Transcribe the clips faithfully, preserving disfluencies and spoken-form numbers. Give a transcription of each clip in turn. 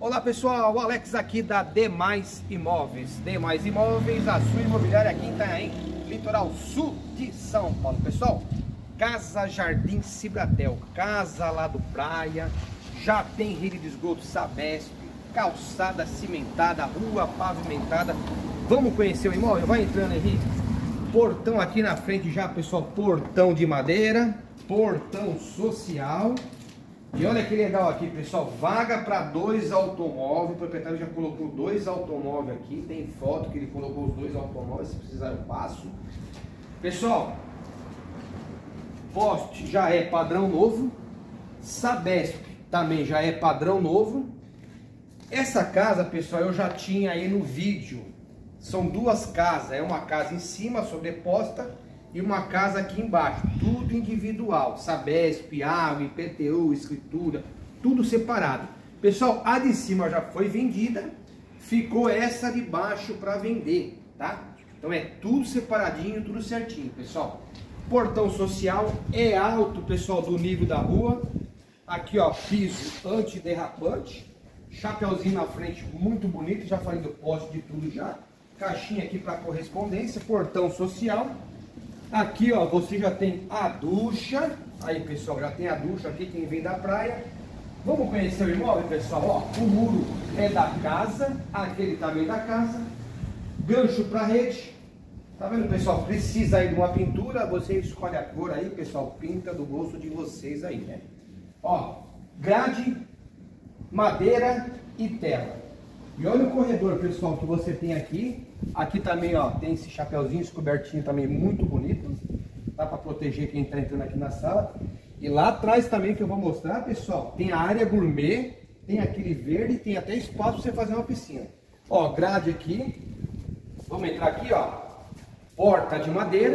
Olá pessoal, o Alex aqui da Demais Imóveis. Demais Imóveis, a sua imobiliária aqui em Itanhaém, litoral sul de São Paulo. Pessoal, Casa Jardim Cibratel, casa lá do praia, já tem rede de esgoto Sabesp, calçada cimentada, rua pavimentada. Vamos conhecer o imóvel? Vai entrando, Henrique. Portão aqui na frente já, pessoal, portão de madeira, portão social. E olha que legal aqui, pessoal, vaga para dois automóveis. O proprietário já colocou dois automóveis aqui, tem foto que ele colocou os dois automóveis, se precisar eu passo. Pessoal, poste já é padrão novo, Sabesp também já é padrão novo. Essa casa, pessoal, eu já tinha aí no vídeo. São duas casas, é uma casa em cima, sobreposta, e uma casa aqui embaixo, tudo individual, Sabesp, água, I P T U, escritura, tudo separado. Pessoal, a de cima já foi vendida, ficou essa de baixo para vender, tá? Então é tudo separadinho, tudo certinho, pessoal. Portão social é alto, pessoal, do nível da rua. Aqui, ó, piso antiderrapante, chapeuzinho na frente, muito bonito, já falei do poste de tudo já. Caixinha aqui para correspondência, portão social. Aqui, ó, você já tem a ducha. Aí, pessoal, já tem a ducha aqui, quem vem da praia. Vamos conhecer o imóvel, pessoal? Ó, o muro é da casa, aquele também da casa. Gancho para rede. Tá vendo, pessoal? Precisa aí de uma pintura, você escolhe a cor aí, pessoal, pinta do gosto de vocês aí, né? Ó, grade, madeira e tela. E olha o corredor, pessoal, que você tem aqui. Aqui também, ó, tem esse chapeuzinho, esse cobertinho também muito bonito. Dá para proteger quem está entrando aqui na sala. E lá atrás também que eu vou mostrar, pessoal, tem a área gourmet, tem aquele verde, tem até espaço para você fazer uma piscina. Ó, grade aqui. Vamos entrar aqui, ó. Porta de madeira.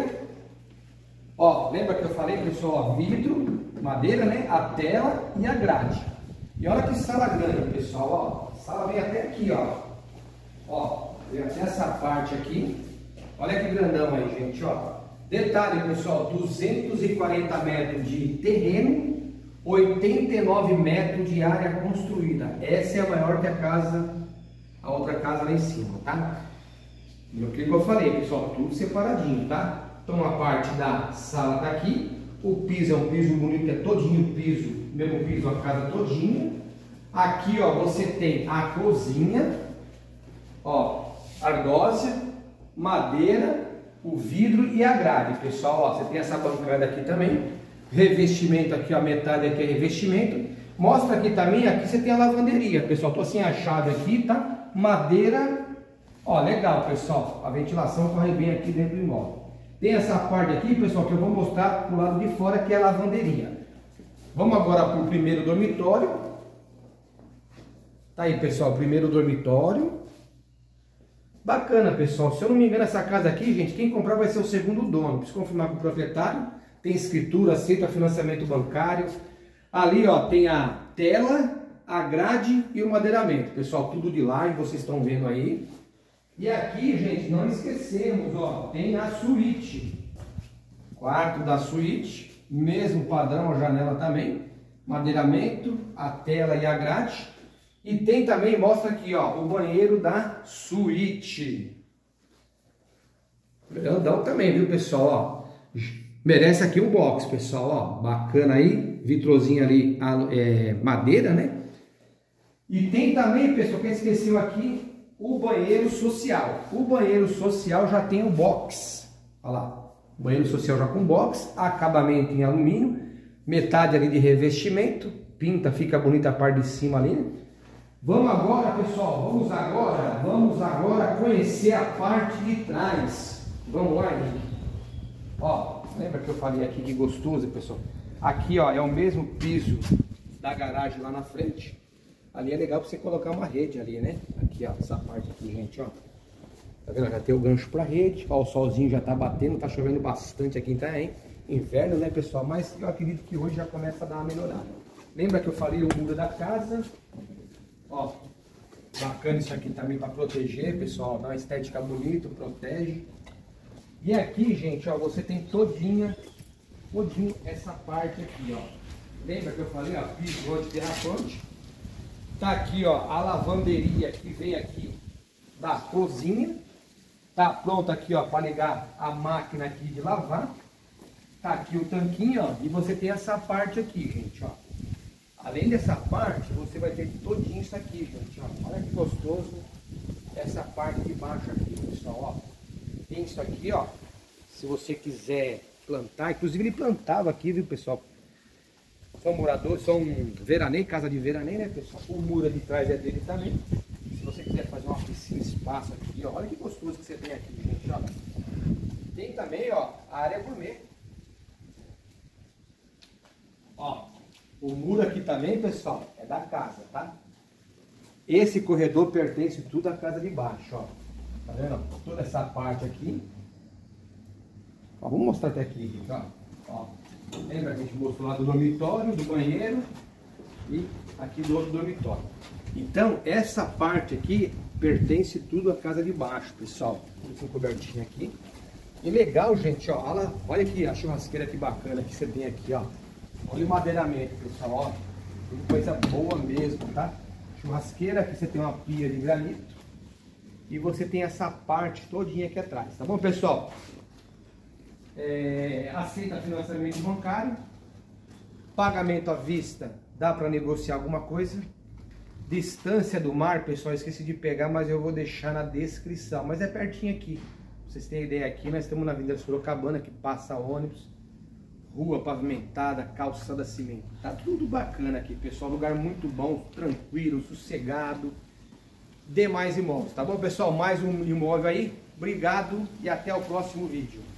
Ó, lembra que eu falei, pessoal, ó, vidro, madeira, né? A tela e a grade. E olha que sala grande, pessoal, ó. A sala vem até aqui, ó. Ó, vem até essa parte aqui. Olha que grandão aí, gente, ó. Detalhe, pessoal, duzentos e quarenta metros de terreno, oitenta e nove metros de área construída. Essa é a maior que a casa, a outra casa lá em cima, tá? E o que eu falei, pessoal, tudo separadinho, tá? Então a parte da sala tá aqui. O piso é um piso bonito, é todinho piso, mesmo piso a casa todinha. Aqui, ó, você tem a cozinha, ó, argósia, madeira, o vidro e a grade, pessoal, ó, você tem essa bancada aqui também, revestimento aqui, ó, metade aqui é revestimento. Mostra aqui também, aqui você tem a lavanderia, pessoal, tô assim a chave aqui, tá? Madeira, ó, legal, pessoal, a ventilação corre bem aqui dentro do imóvel. Tem essa parte aqui, pessoal, que eu vou mostrar pro lado de fora, que é a lavanderia. Vamos agora para o primeiro dormitório. Tá aí, pessoal, primeiro dormitório. Bacana, pessoal. Se eu não me engano, essa casa aqui, gente, quem comprar vai ser o segundo dono. Preciso confirmar com o proprietário. Tem escritura, aceita financiamento bancário. Ali, ó, tem a tela, a grade e o madeiramento. Pessoal, tudo de laje, vocês estão vendo aí. E aqui, gente, não esquecemos, ó, tem a suíte. Quarto da suíte, mesmo padrão, a janela também. Madeiramento, a tela e a grade. E tem também, mostra aqui, ó, o banheiro da suíte. Grandão também, viu, pessoal, ó. Merece aqui um box, pessoal, ó. Bacana aí, vitrozinho ali, é, madeira, né? E tem também, pessoal, que esqueceu aqui, o banheiro social. O banheiro social já tem o box. Olha lá, o banheiro social já com box, acabamento em alumínio, metade ali de revestimento, pinta, fica bonita a parte de cima ali, né? Vamos agora, pessoal, vamos agora, vamos agora conhecer a parte de trás. Vamos lá, Henrique. Ó, lembra que eu falei aqui que gostoso, pessoal? Aqui, ó, é o mesmo piso da garagem lá na frente. Ali é legal para você colocar uma rede ali, né? Aqui, ó, essa parte aqui, gente, ó. Tá vendo? Já tem o gancho para rede. Ó, o solzinho já tá batendo, tá chovendo bastante aqui em Itanhaém. Inverno, né, pessoal? Mas eu acredito que hoje já começa a dar uma melhorada. Lembra que eu falei o muro da casa? Ó, bacana isso aqui também para proteger, pessoal, dá uma estética bonita, protege. E aqui, gente, ó, você tem todinha, todinho essa parte aqui, ó. Lembra que eu falei, ó, piso antiderrapante. Tá aqui, ó, a lavanderia que vem aqui da cozinha. Tá pronto aqui, ó, para ligar a máquina aqui de lavar. Tá aqui o tanquinho, ó, e você tem essa parte aqui, gente, ó. Além dessa parte, você vai ter todinho isso aqui, gente, ó. Olha que gostoso essa parte de baixo aqui, pessoal, ó. Tem isso aqui, ó. Se você quiser plantar, inclusive ele plantava aqui, viu, pessoal? São moradores, são veraneio, casa de veraneio, né, pessoal? O muro de trás é dele também. Se você quiser fazer uma piscina, espaço aqui, ó. Olha que gostoso que você tem aqui, gente, ó. Tem também, ó, a área gourmet. Ó, o muro aqui também, pessoal, é da casa, tá? Esse corredor pertence tudo à casa de baixo, ó. Tá vendo? Toda essa parte aqui. Ó, vamos mostrar até aqui, gente, ó. Ó. Lembra que a gente mostrou lá do dormitório, do banheiro e aqui do outro dormitório. Então, essa parte aqui pertence tudo à casa de baixo, pessoal. Tudo cobertinho aqui. E legal, gente, ó. Olha, olha aqui a churrasqueira que bacana que você tem aqui, ó. Olha o madeiramento, pessoal, ó. Tudo coisa boa mesmo, tá? Churrasqueira, aqui você tem uma pia de granito. E você tem essa parte todinha aqui atrás, tá bom, pessoal? É, aceita financiamento bancário. Pagamento à vista, dá para negociar alguma coisa. Distância do mar, pessoal, esqueci de pegar, mas eu vou deixar na descrição. Mas é pertinho aqui. Pra vocês terem ideia, aqui nós estamos na Avenida Sorocabana, que passa ônibus. Rua pavimentada, calçada cimentada, tá tudo bacana aqui, pessoal, lugar muito bom, tranquilo, sossegado, demais imóveis, tá bom, pessoal? Mais um imóvel aí, obrigado e até o próximo vídeo.